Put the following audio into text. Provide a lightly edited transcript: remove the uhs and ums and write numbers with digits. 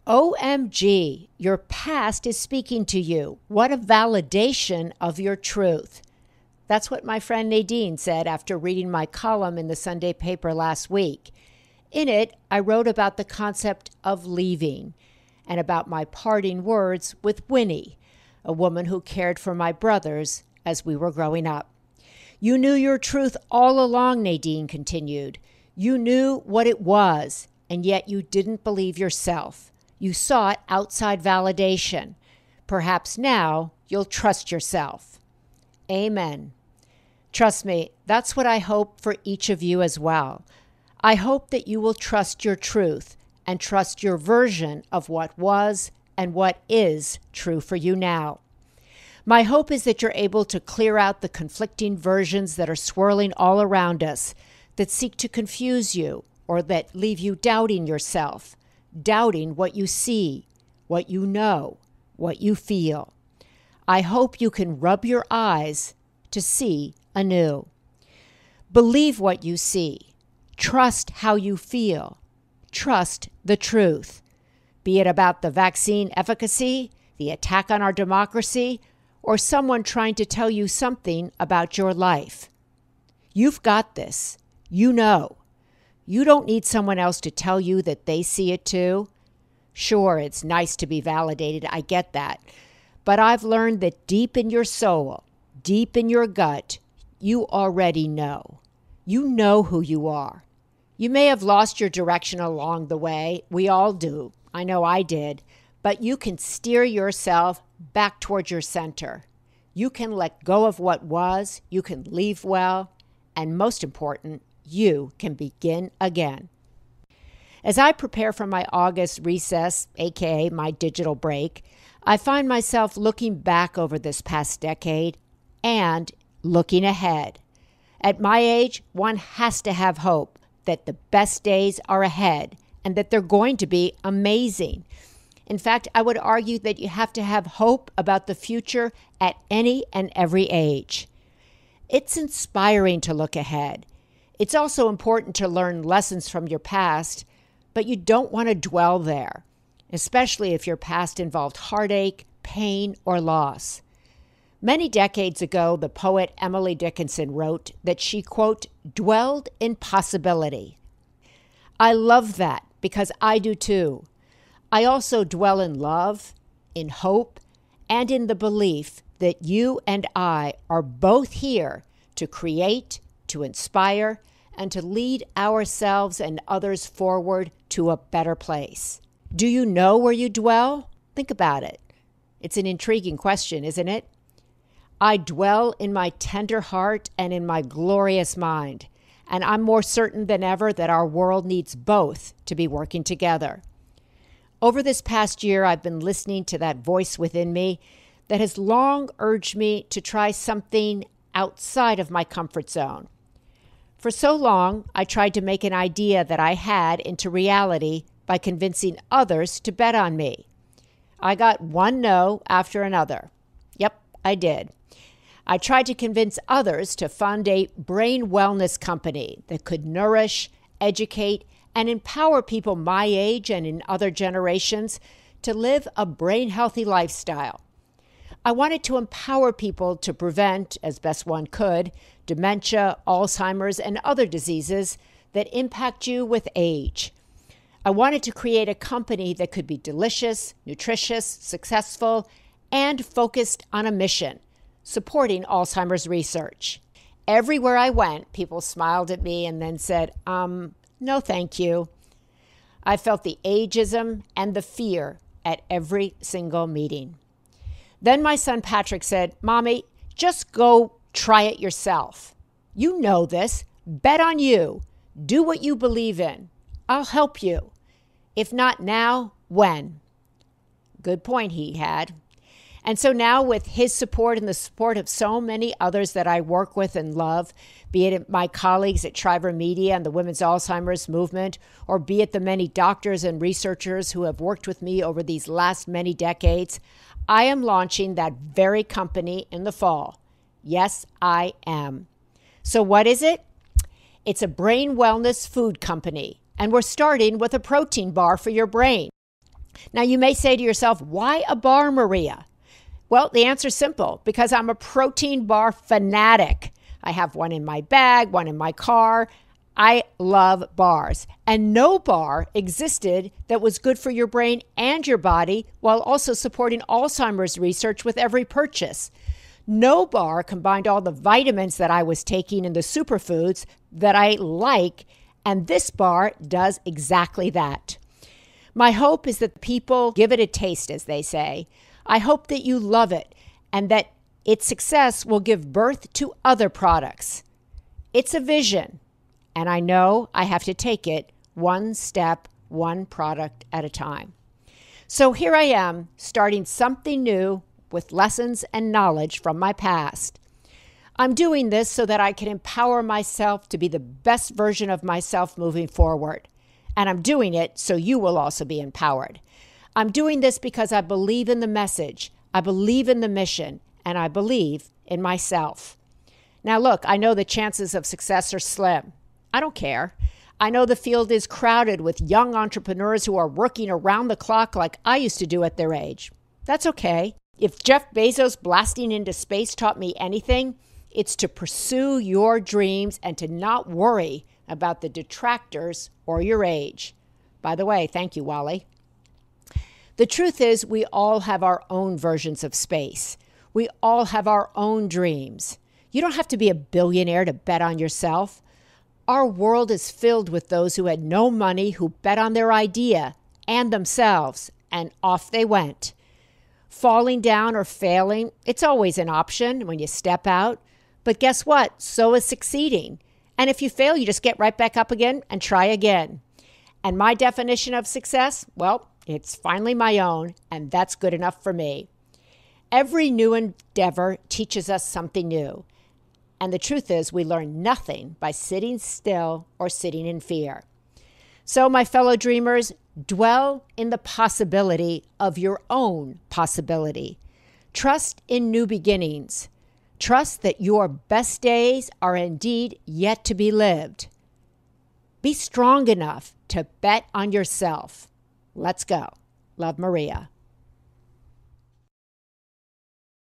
OMG, your past is speaking to you. What a validation of your truth. That's what my friend Nadine said after reading my column in the Sunday paper last week. In it, I wrote about the concept of leaving and about my parting words with Winnie, a woman who cared for my brothers as we were growing up. You knew your truth all along, Nadine continued. You knew what it was, and yet you didn't believe yourself. You sought outside validation. Perhaps now you'll trust yourself. Amen. Trust me, that's what I hope for each of you as well. I hope that you will trust your truth and trust your version of what was and what is true for you now. My hope is that you're able to clear out the conflicting versions that are swirling all around us, that seek to confuse you or that leave you doubting yourself, doubting what you see, what you know, what you feel. I hope you can rub your eyes to see anew. Believe what you see. Trust how you feel. Trust the truth. Be it about the vaccine efficacy, the attack on our democracy, or someone trying to tell you something about your life. You've got this. You know. You don't need someone else to tell you that they see it too. Sure, it's nice to be validated. I get that. But I've learned that deep in your soul, deep in your gut, you already know. You know who you are. You may have lost your direction along the way. We all do. I know I did. But you can steer yourself back towards your center. You can let go of what was. You can leave well. And most important, you can begin again. As I prepare for my August recess, aka my digital break, I find myself looking back over this past decade and looking ahead. At my age, one has to have hope that the best days are ahead and that they're going to be amazing. In fact, I would argue that you have to have hope about the future at any and every age. It's inspiring to look ahead. It's also important to learn lessons from your past, but you don't want to dwell there, especially if your past involved heartache, pain, or loss. Many decades ago, the poet Emily Dickinson wrote that she, quote, dwelled in possibility. I love that because I do too. I also dwell in love, in hope, and in the belief that you and I are both here to create, to inspire, and to lead ourselves and others forward to a better place. Do you know where you dwell? Think about it. It's an intriguing question, isn't it? I dwell in my tender heart and in my glorious mind, and I'm more certain than ever that our world needs both to be working together. Over this past year, I've been listening to that voice within me that has long urged me to try something outside of my comfort zone. For so long, I tried to make an idea that I had into reality by convincing others to bet on me. I got one no after another. Yep, I did. I tried to convince others to fund a brain wellness company that could nourish, educate, and empower people my age and in other generations to live a brain-healthy lifestyle. I wanted to empower people to prevent, as best one could, dementia, Alzheimer's, and other diseases that impact you with age. I wanted to create a company that could be delicious, nutritious, successful, and focused on a mission, supporting Alzheimer's research. Everywhere I went, people smiled at me and then said, no thank you. I felt the ageism and the fear at every single meeting. Then my son Patrick said, Mommy, just go try it yourself. You know this. Bet on you. Do what you believe in. I'll help you. If not now, when? Good point he had. And so now with his support and the support of so many others that I work with and love, be it my colleagues at Shriver Media and the Women's Alzheimer's Movement, or be it the many doctors and researchers who have worked with me over these last many decades, I am launching that very company in the fall. Yes, I am. So what is it? It's a brain wellness food company, and we're starting with a protein bar for your brain. Now, you may say to yourself, why a bar, Maria? Well, the answer is simple, because I'm a protein bar fanatic. I have one in my bag, one in my car. I love bars. And no bar existed that was good for your brain and your body while also supporting Alzheimer's research with every purchase. No bar combined all the vitamins that I was taking in the superfoods that I like, and this bar does exactly that. My hope is that people give it a taste, as they say. I hope that you love it and that its success will give birth to other products. It's a vision, and I know I have to take it one step, one product at a time. So here I am, starting something new with lessons and knowledge from my past. I'm doing this so that I can empower myself to be the best version of myself moving forward. And I'm doing it so you will also be empowered. I'm doing this because I believe in the message, I believe in the mission, and I believe in myself. Now look, I know the chances of success are slim. I don't care. I know the field is crowded with young entrepreneurs who are working around the clock like I used to do at their age. That's okay. If Jeff Bezos blasting into space taught me anything, it's to pursue your dreams and to not worry about the detractors or your age. By the way, thank you, Wally. The truth is, we all have our own versions of space. We all have our own dreams. You don't have to be a billionaire to bet on yourself. Our world is filled with those who had no money, who bet on their idea and themselves, and off they went. Falling down or failing, it's always an option when you step out. But guess what? So is succeeding. And if you fail, you just get right back up again and try again. And my definition of success, well, it's finally my own, and that's good enough for me. Every new endeavor teaches us something new. And the truth is, we learn nothing by sitting still or sitting in fear. So, my fellow dreamers, dwell in the possibility of your own possibility. Trust in new beginnings. Trust that your best days are indeed yet to be lived. Be strong enough to bet on yourself. Let's go. Love, Maria.